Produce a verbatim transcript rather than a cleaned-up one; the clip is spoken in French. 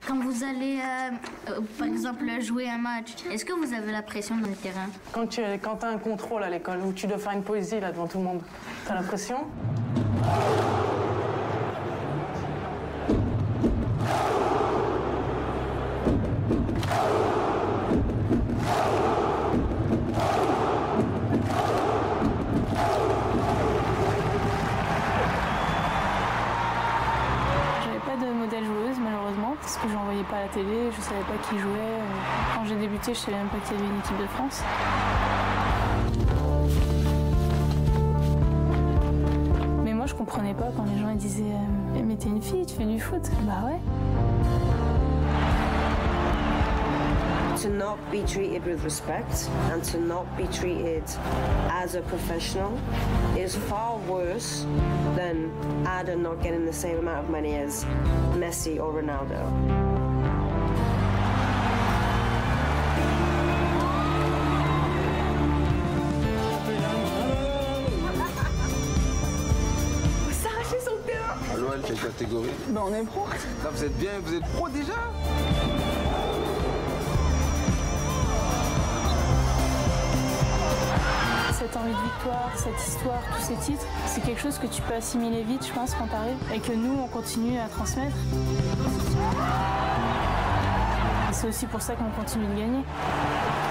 Quand vous allez, euh, euh, par exemple, jouer un match, est-ce que vous avez la pression dans le terrain? Quand tu as un contrôle à l'école, où tu dois faire une poésie là devant tout le monde, t'as la pression? Modèle joueuse malheureusement parce que je n'en voyais pas à la télé, je savais pas qui jouait. Quand j'ai débuté, je savais même pas qu'il y avait une équipe de France. Mais moi je comprenais pas quand les gens ils disaient eh, mais t'es une fille, tu fais du foot. Bah ouais. To not be treated with respect and to not be treated as a professional is far worse than Ada not getting the same amount of money as Messi or Ronaldo. S'arracher son terrain. L'O L, quelle catégorie? Ben on est pro. Là, vous êtes bien, vous êtes pro déjà? Cette envie de victoire, cette histoire, tous ces titres, c'est quelque chose que tu peux assimiler vite, je pense, quand t'arrives, et que nous, on continue à transmettre. Et c'est aussi pour ça qu'on continue de gagner.